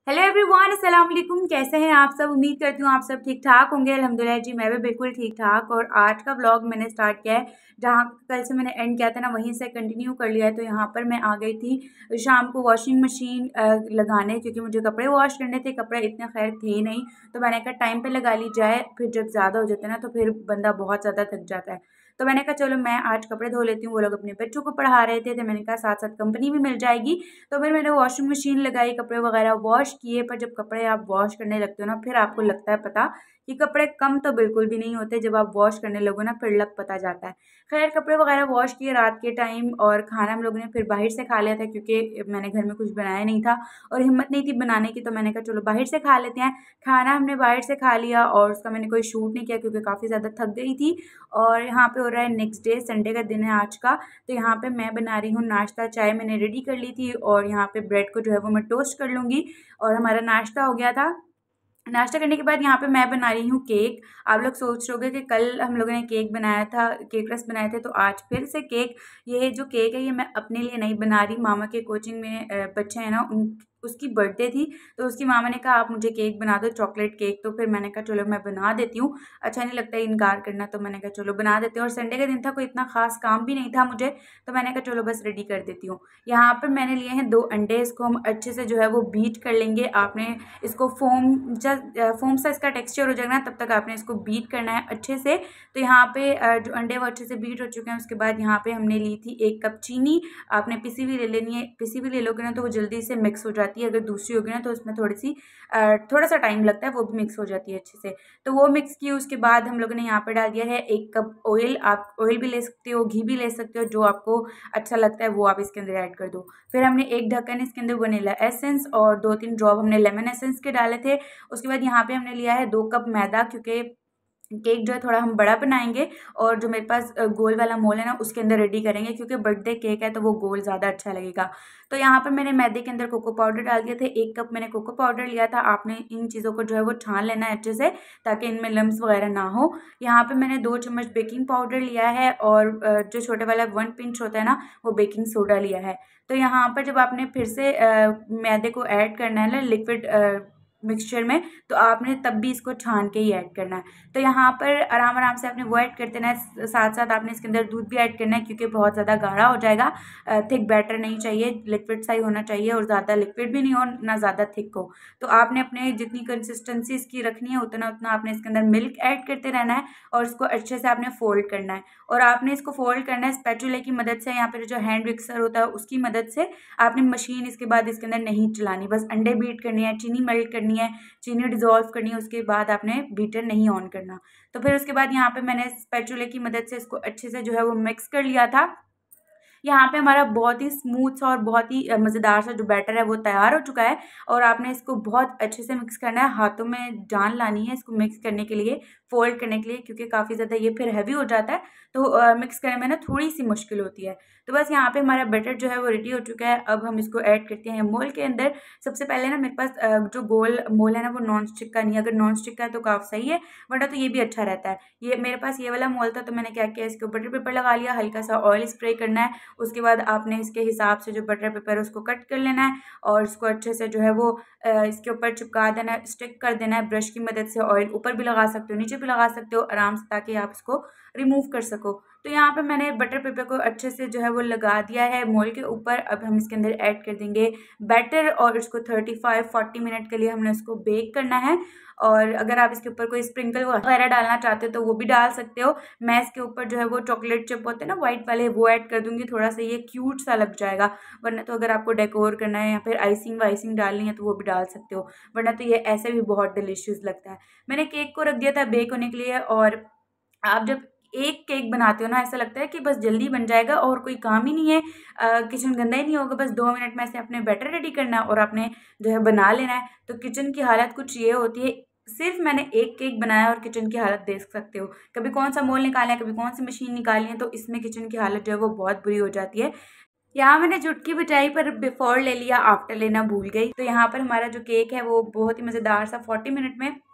Hello everyone, अस्सलाम वालेकुम। कैसे हैं आप सब? उम्मीद करती हूँ आप सब ठीक ठाक होंगे। अल्हम्दुलिल्लाह जी, मैं भी बिल्कुल ठीक ठाक। और आज का व्लॉग मैंने स्टार्ट किया है जहाँ कल से मैंने एंड किया था ना, वहीं से कंटिन्यू कर लिया है। तो यहाँ पर मैं आ गई थी शाम को वॉशिंग मशीन लगाने, क्योंकि मुझे कपड़े वॉश करने थे। कपड़े इतने खैर थे नहीं, तो मैंने कहा टाइम पे लगा ली जाए, फिर जब ज़्यादा हो जाता है ना तो फिर बंदा बहुत ज़्यादा थक जाता है। तो मैंने कहा चलो मैं आज कपड़े धो लेती हूँ। वो लोग अपने बच्चों को पढ़ा रहे थे, तो मैंने कहा साथ साथ कंपनी भी मिल जाएगी। तो फिर मैंने वॉशिंग मशीन लगाई, कपड़े वगैरह वॉश किए। पर जब कपड़े आप वॉश करने लगते हो ना, फिर आपको लगता है पता कि कपड़े कम तो बिल्कुल भी नहीं होते। जब आप वॉश करने लगो ना, फिर लग पता जाता है। खैर, कपड़े वगैरह वॉश किए रात के टाइम, और खाना हम लोगों ने फिर बाहर से खा लिया था, क्योंकि मैंने घर में कुछ बनाया नहीं था और हिम्मत नहीं थी बनाने की। तो मैंने कहा चलो बाहर से खा लेते हैं। खाना हमने बाहर से खा लिया और उसका मैंने कोई शूट नहीं किया, क्योंकि काफ़ी ज़्यादा थक गई थी। और यहाँ पे हो रहा है नेक्स्ट डे, संडे का दिन है आज का। तो यहाँ पे मैं बना रही हूँ नाश्ता। चाय मैंने रेडी कर ली थी और यहाँ पे ब्रेड को जो है वो मैं टोस्ट कर लूँगी। और हमारा नाश्ता हो गया था। नाश्ता करने के बाद यहाँ पे मैं बना रही हूँ केक। आप लोग सोच रहे होंगे कि कल हम लोगों ने केक बनाया था, केक रस बनाए थे, तो आज फिर से केक। ये जो केक है ये मैं अपने लिए नहीं बना रही, मामा के कोचिंग में बच्चे हैं ना, उन उसकी बर्थडे थी। तो उसकी मामा ने कहा आप मुझे केक बना दो, चॉकलेट केक। तो फिर मैंने कहा चलो मैं बना देती हूँ। अच्छा नहीं लगता इनकार करना, तो मैंने कहा चलो बना देते हैं। और संडे का दिन था, कोई इतना खास काम भी नहीं था मुझे, तो मैंने कहा चलो बस रेडी कर देती हूँ। यहाँ पर मैंने लिए हैं 2 अंडे। इसको हम अच्छे से जो है वो बीट कर लेंगे। आपने इसको फोम सा इसका टेक्सचर हो जाएगा ना, तब तक आपने इसको बीट करना है अच्छे से। तो यहाँ पे जो अंडे वो अच्छे से बीट हो चुके हैं। उसके बाद यहाँ पे हमने ली थी 1 कप चीनी। आपने पिसी हुई ले लेनी है। पिसी हुई ले लोगे ना तो वो जल्दी से मिक्स हो जाती है। अगर दूसरी होगी ना तो उसमें थोड़ा सा टाइम लगता है, वो भी मिक्स हो जाती है अच्छे से। तो वो मिक्स की। उसके बाद हम लोगों ने यहाँ पे डाल दिया है 1 कप ऑयल। आप ऑयल भी ले सकते हो, घी भी ले सकते हो, जो आपको अच्छा लगता है वो आप इसके अंदर ऐड कर दो। फिर हमने 1 ढक्कन इसके अंदर वनीला एसेंस और 2-3 ड्रॉप हमने लेमन एसेंस के डाले थे। उसके बाद यहाँ पे हमने लिया है 2 कप मैदा, क्योंकि केक जो है थोड़ा हम बड़ा बनाएंगे। और जो मेरे पास गोल वाला मोल है ना, उसके अंदर रेडी करेंगे, क्योंकि बर्थडे केक है तो वो गोल ज़्यादा अच्छा लगेगा। तो यहाँ पर मैंने मैदे के अंदर कोको पाउडर डाल दिए थे। 1 कप मैंने कोको पाउडर लिया था। आपने इन चीज़ों को जो है वो छान लेना है अच्छे से, ताकि इनमें लम्स वगैरह ना हो। यहाँ पे मैंने 2 चम्मच बेकिंग पाउडर लिया है, और जो छोटे वाला 1 पिंच होता है ना, वो बेकिंग सोडा लिया है। तो यहाँ पर जब आपने फिर से मैदे को ऐड करना है ना लिक्विड मिक्सचर में, तो आपने तब भी इसको छान के ही ऐड करना है। तो यहाँ पर आराम आराम से आपने वो ऐड करते रहना है। साथ साथ आपने इसके अंदर दूध भी ऐड करना है, क्योंकि बहुत ज़्यादा गाढ़ा हो जाएगा। थिक बैटर नहीं चाहिए, लिक्विड सा ही होना चाहिए, और ज़्यादा लिक्विड भी नहीं हो ना ज़्यादा थिक हो। तो आपने अपने जितनी कंसिस्टेंसी इसकी रखनी है उतना उतना आपने इसके अंदर मिल्क ऐड करते रहना है, और इसको अच्छे से आपने फोल्ड करना है। और आपने इसको फोल्ड करना है स्पैचुला की मदद से। यहाँ पर जो हैंड मिक्सर होता है उसकी मदद से। आपने मशीन इसके बाद इसके अंदर नहीं चलानी, बस अंडे बीट करनी है, चीनी मेल्ट करनी है, चीनी डिजोल्व करनी है। उसके बाद आपने बीटर नहीं ऑन करना। तो फिर उसके बाद यहाँ पे मैंने स्पैचुले की मदद से इसको अच्छे से जो है वो मिक्स कर लिया था। यहाँ पे हमारा बहुत ही स्मूथ सा और बहुत ही मज़ेदार सा जो बैटर है वो तैयार हो चुका है। और आपने इसको बहुत अच्छे से मिक्स करना है, हाथों में जान लानी है इसको मिक्स करने के लिए, फोल्ड करने के लिए, क्योंकि काफ़ी ज़्यादा ये फिर हैवी हो जाता है। तो मिक्स करने में ना थोड़ी सी मुश्किल होती है। तो बस यहाँ पे हमारा बैटर जो है वो रेडी हो चुका है। अब हम इसको ऐड करते हैं मोल के अंदर। सबसे पहले ना मेरे पास जो गोल मोल है ना, वो नॉन स्टिक का नहीं है। अगर नॉन स्टिक का है तो काफ़ी सही है, वरना तो ये भी अच्छा रहता है। ये मेरे पास ये वाला मोल था, तो मैंने क्या किया, इसके ऊपर बटर पेपर लगा लिया, हल्का सा ऑयल स्प्रे करना है। उसके बाद आपने इसके हिसाब से जो बटर पेपर है उसको कट कर लेना है, और इसको अच्छे से जो है वो इसके ऊपर चिपका देना है, स्टिक कर देना है ब्रश की मदद से। ऑयल ऊपर भी लगा सकते हो, नीचे भी लगा सकते हो आराम से, ताकि आप इसको रिमूव कर सको। तो यहाँ पे मैंने बटर पेपर को अच्छे से जो है वो लगा दिया है मोल के ऊपर। अब हम इसके अंदर ऐड कर देंगे बैटर, और इसको 35-40 मिनट के लिए हमने इसको बेक करना है। और अगर आप इसके ऊपर कोई स्प्रिंकल वगैरह डालना चाहते हो तो वो भी डाल सकते हो। मैं इसके ऊपर जो है वो चॉकलेट चिप होते हैं ना वाइट वाले, वो ऐड कर दूंगी, थोड़ा सा ये क्यूट सा लग जाएगा। वरना तो अगर आपको डेकोर करना है या फिर आइसिंग वाइसिंग डालनी है तो वो भी डाल सकते हो, वरना तो ये ऐसे भी बहुत डिलीशियस लगता है। मैंने केक को रख दिया था बेक होने के लिए। और आप जब एक केक बनाते हो ना, ऐसा लगता है कि बस जल्दी बन जाएगा और कोई काम ही नहीं है, किचन गंदा ही नहीं होगा, बस 2 मिनट में से अपने बैटर रेडी करना है और आपने जो है बना लेना है। तो किचन की हालत कुछ ये होती है। सिर्फ मैंने एक केक बनाया और किचन की हालत देख सकते हो। कभी कौन सा मोल निकाला है, कभी कौन सी मशीन निकाली है, तो इसमें किचन की हालत जो है वो बहुत बुरी हो जाती है। यहाँ मैंने चुटकी बजाई पर बिफोर ले लिया, आफ्टर लेना भूल गई। तो यहाँ पर हमारा जो केक है वो बहुत ही मज़ेदार सा 40 मिनट में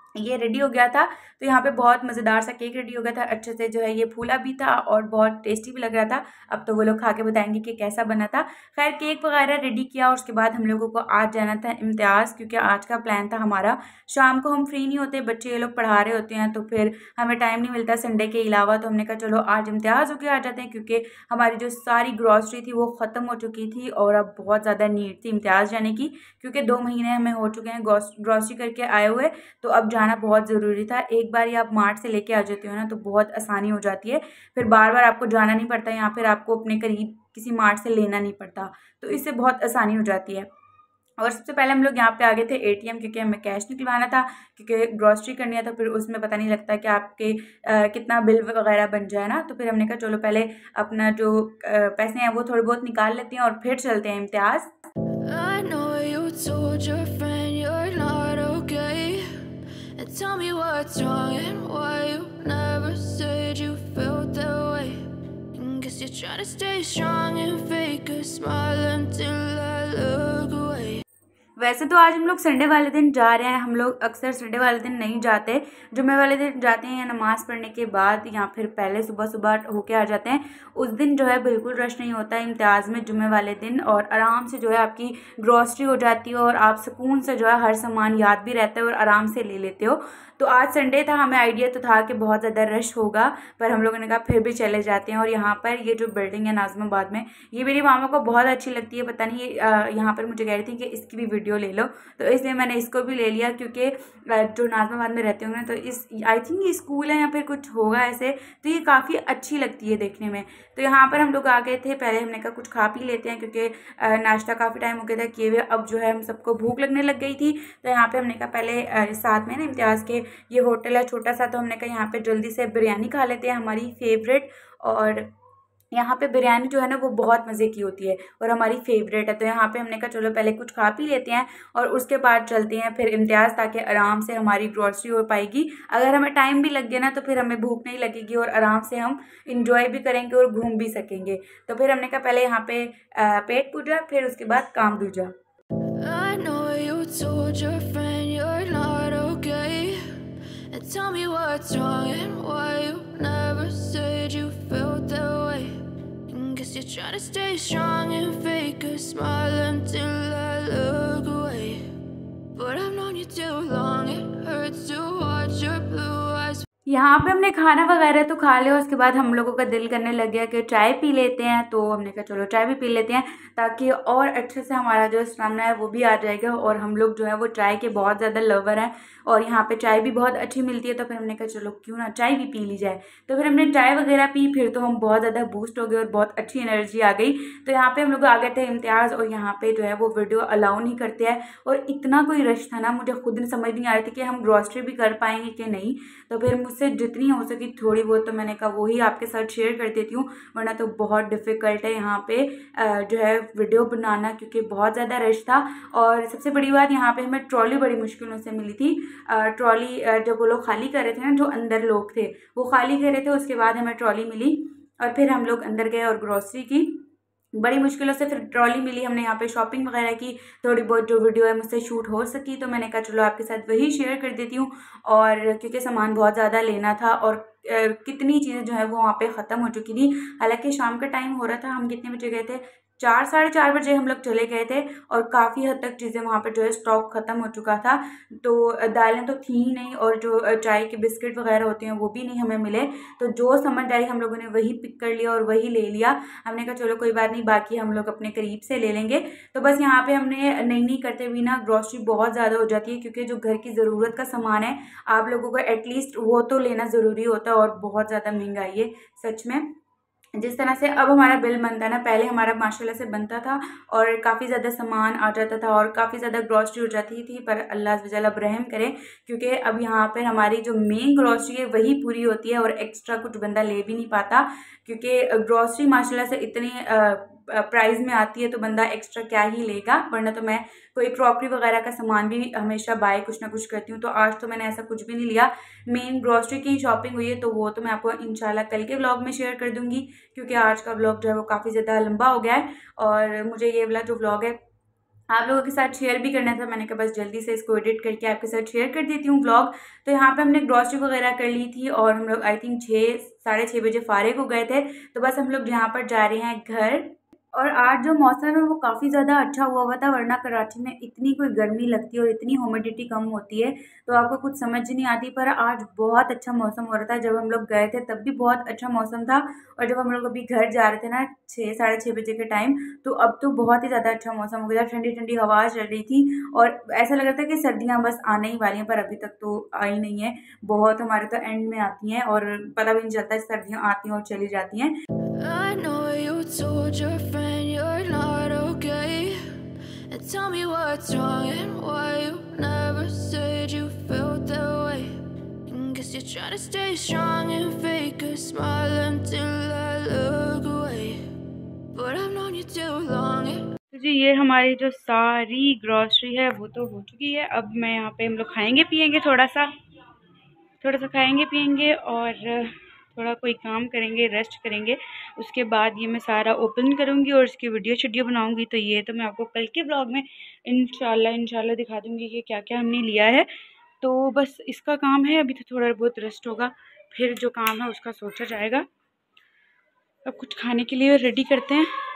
ये रेडी हो गया था। तो यहाँ पे बहुत मज़ेदार सा केक रेडी हो गया था, अच्छे से जो है ये फूला भी था और बहुत टेस्टी भी लग रहा था। अब तो वो लोग खा के बताएंगे कि कैसा बना था। खैर केक वगैरह रेडी किया और उसके बाद हम लोगों को आज जाना था इम्तियाज़, क्योंकि आज का प्लान था हमारा। शाम को हम फ्री नहीं होते, बच्चे ये लोग पढ़ा रहे होते हैं, तो फिर हमें टाइम नहीं मिलता संडे के अलावा। तो हमने कहा चलो आज इम्तियाज़ होके आ जाते हैं, क्योंकि हमारी जो सारी ग्रॉसरी थी वो ख़त्म हो चुकी थी और अब बहुत ज़्यादा नीड थी इम्तियाज़ जाने की, क्योंकि 2 महीने हमें हो चुके हैं ग्रॉसरी करके आए हुए। तो अब जाना बहुत ज़रूरी था। एक बार ही आप मार्ट से लेके आ जाते हो ना तो बहुत आसानी हो जाती है, फिर बार बार आपको जाना नहीं पड़ता, या फिर आपको अपने करीब किसी मार्ट से लेना नहीं पड़ता, तो इससे बहुत आसानी हो जाती है। और सबसे पहले हम लोग यहाँ पे आ गए थे एटीएम, क्योंकि हमें कैश निकलवाना था, क्योंकि ग्रॉसरी करनी है तो फिर उसमें पता नहीं लगता कि आपके कितना बिल वगैरह बन जाए ना। तो फिर हमने कहा चलो पहले अपना जो पैसे हैं वो थोड़े बहुत निकाल लेते हैं और फिर चलते हैं इम्तियाज़। I know you told your friend you're not okay, and tell me what's wrong and why you never said you felt that way. And guess you're trying to stay strong and fake a smile until I look away. वैसे तो आज हम लोग Sunday वाले दिन जा रहे हैं, हम लोग अक्सर संडे वाले दिन नहीं जाते, जुम्मे वाले दिन जाते हैं या नमाज़ पढ़ने के बाद या फिर पहले सुबह सुबह होके आ जाते हैं। उस दिन जो है बिल्कुल रश नहीं होता है इम्तियाज़ में जुम्मे वाले दिन, और आराम से जो है आपकी ग्रॉसरी हो जाती है और आप सुकून से जो है हर सामान याद भी रहता है और आराम से ले लेते हो। तो आज संडे था, हमें आइडिया तो था कि बहुत ज़्यादा रश होगा, पर हम लोगों ने कहा फिर भी चले जाते हैं। और यहाँ पर ये जो बिल्डिंग है नाज़िमाबाद में, ये मेरी मामा को बहुत अच्छी लगती है, पता नहीं यहाँ पर मुझे कह रही थी कि इसकी भी वीडियो ले लो, तो इसलिए मैंने इसको भी ले लिया, क्योंकि जो नाज़िमाबाद में रहते होंगे तो इस आई थिंक ये स्कूल है या फिर कुछ होगा ऐसे, तो ये काफ़ी अच्छी लगती है देखने में। तो यहाँ पर हम लोग आ गए थे, पहले हमने कहा कुछ खा पी लेते हैं, क्योंकि नाश्ता काफ़ी टाइम हो गया था किए हुए, अब जो है हम सबको भूख लगने लग गई थी। तो यहाँ पे हमने कहा पहले साथ में ना इम्तियाज़ के ये होटल है छोटा सा, तो हमने कहा यहाँ पे जल्दी से बिरयानी खा लेते हैं, हमारी फेवरेट। और यहाँ पे बिरयानी जो है ना वो बहुत मज़े की होती है और हमारी फेवरेट है। तो यहाँ पे हमने कहा चलो पहले कुछ खा पी लेते हैं और उसके बाद चलते हैं फिर इम्तियाज़, ताकि आराम से हमारी ग्रॉसरी हो पाएगी। अगर हमें टाइम भी लग गया ना तो फिर हमें भूख नहीं लगेगी और आराम से हम इंजॉय भी करेंगे और घूम भी सकेंगे। तो फिर हमने कहा पहले यहाँ पे पेट पूजा, फिर उसके बाद काम दूजा। I know you told your friend you're not okay, and tell me what's wrong and why you never said you felt that way. And guess you're trying to stay strong and fake a smile until I look away. But I've known you too long, it hurts to watch your blue eyes. यहाँ पे हमने खाना वगैरह तो खा लिया, उसके बाद हम लोगों का दिल करने लग गया कि चाय पी लेते हैं। तो हमने कहा चलो चाय भी पी लेते हैं, ताकि और अच्छे से हमारा जो स्टेमिना है वो भी आ जाएगा। और हम लोग जो है वो चाय के बहुत ज़्यादा लवर हैं और यहाँ पे चाय भी बहुत अच्छी मिलती है, तो फिर हमने कहा चलो क्यों ना चाय भी पी ली जाए। तो फिर हमने चाय वगैरह पी, फिर तो हम बहुत ज़्यादा बूस्ट हो गए और बहुत अच्छी एनर्जी आ गई। तो यहाँ पे हम लोग आ गए थे इम्तियाज़, और यहाँ पे जो है वो वीडियो अलाउ नहीं करते हैं, और इतना कोई रश था ना, मुझे खुद समझ नहीं आ रही थी कि हम ग्रॉसरी भी कर पाएंगे कि नहीं। तो फिर मुझसे जितनी हो सकी थोड़ी बहुत तो मैंने कहा वही आपके साथ शेयर कर देती हूँ, वरना तो बहुत डिफ़िकल्ट है यहाँ पे जो है वीडियो बनाना, क्योंकि बहुत ज़्यादा रश था। और सबसे बड़ी बात यहाँ पे हमें ट्रॉली बड़ी मुश्किलों से मिली थी। ट्रॉली जब वो लोग खाली कर रहे थे ना, जो अंदर लोग थे वो खाली कर रहे थे, उसके बाद हमें ट्रॉली मिली और फिर हम लोग अंदर गए और ग्रॉसरी की बड़ी मुश्किलों से फिर ट्रॉली मिली। हमने यहाँ पे शॉपिंग वगैरह की, थोड़ी बहुत जो वीडियो है मुझसे शूट हो सकी, तो मैंने कहा चलो आपके साथ वही शेयर कर देती हूँ। और क्योंकि सामान बहुत ज़्यादा लेना था और कितनी चीज़ें जो है वो वहाँ पे ख़त्म हो चुकी थी। हालांकि शाम का टाइम हो रहा था, हम कितने बजे गए थे, 4 साढ़े 4 बजे हम लोग चले गए थे, और काफ़ी हद तक चीज़ें वहाँ पे जो है स्टॉक ख़त्म हो चुका था। तो दालें तो थी ही नहीं, और जो चाय के बिस्किट वगैरह होते हैं वो भी नहीं हमें मिले। तो जो समझ आई हम लोगों ने वही पिक कर लिया और वही ले लिया। हमने कहा चलो कोई बात नहीं, बाकी हम लोग अपने करीब से ले लेंगे। तो बस यहाँ पे हमने नहीं करते हुए ना ग्रॉसरी बहुत ज़्यादा हो जाती है, क्योंकि जो घर की ज़रूरत का सामान है आप लोगों को एटलीस्ट वो तो लेना ज़रूरी होता है, और बहुत ज़्यादा महंगाई है सच में। जिस तरह से अब हमारा बिल बनता है ना, पहले हमारा माशाल्लाह से बनता था और काफ़ी ज़्यादा सामान आ जाता था और काफ़ी ज़्यादा ग्रॉसरी हो जाती थी, पर अल्लाह वजल अब रहम करे, क्योंकि अब यहाँ पर हमारी जो मेन ग्रॉसरी है वही पूरी होती है और एक्स्ट्रा कुछ बंदा ले भी नहीं पाता, क्योंकि ग्रॉसरी माशाल्लाह से इतनी प्राइस में आती है तो बंदा एक्स्ट्रा क्या ही लेगा। वरना तो मैं कोई क्रॉकरी वगैरह का सामान भी हमेशा बाय कुछ ना कुछ करती हूँ, तो आज तो मैंने ऐसा कुछ भी नहीं लिया। मेन ग्रॉसरी की शॉपिंग हुई है, तो वो तो मैं आपको इंशाल्लाह कल के व्लॉग में शेयर कर दूँगी, क्योंकि आज का व्लॉग जो है वो काफ़ी ज़्यादा लंबा हो गया है और मुझे ये वाला जो व्लॉग है आप लोगों के साथ शेयर भी करना था। मैंने कहा बस जल्दी से इसको एडिट करके आपके साथ शेयर कर देती हूँ व्लॉग। तो यहाँ पे हमने ग्रॉसरी वगैरह कर ली थी और हम लोग आई थिंक 6 साढ़े 6 बजे फारिग हो गए थे। तो बस हम लोग यहाँ पर जा रहे हैं घर। और आज जो मौसम है वो काफ़ी ज़्यादा अच्छा हुआ था, वरना कराची में इतनी कोई गर्मी लगती है और इतनी ह्यूमिडिटी कम होती है तो आपको कुछ समझ नहीं आती। पर आज बहुत अच्छा मौसम हो रहा था। जब हम लोग गए थे तब भी बहुत अच्छा मौसम था, और जब हम लोग अभी घर जा रहे थे ना 6 साढ़े 6 बजे के टाइम, तो अब तो बहुत ही ज़्यादा अच्छा मौसम हो गया। ठंडी ठंडी हवा चल रही थी और ऐसा लग रहा था कि सर्दियाँ बस आने ही वाली हैं, पर अभी तक तो आई नहीं है। बहुत हमारे तो एंड में आती हैं और पता भी नहीं चलता सर्दियाँ आती हैं और चली जाती हैं। I know you told your friend you're not okay, and tell me what's wrong and why you never said you felt that way. And guess you're trying to stay strong and fake a smile until I look away, but I've known you too long. तो जी ये हमारी जो सारी grocery है वो तो हो चुकी है। अब मैं यहाँ पे हम लोग खाएंगे पिएंगे, थोड़ा सा खाएंगे पिएंगे और थोड़ा कोई काम करेंगे, रेस्ट करेंगे। उसके बाद ये मैं सारा ओपन करूँगी और इसकी वीडियो बनाऊँगी। तो ये तो मैं आपको कल के ब्लॉग में इंशाल्लाह दिखा दूँगी कि क्या क्या हमने लिया है। तो बस इसका काम है, अभी तो थोड़ा बहुत रेस्ट होगा, फिर जो काम है उसका सोचा जाएगा। अब कुछ खाने के लिए रेडी करते हैं।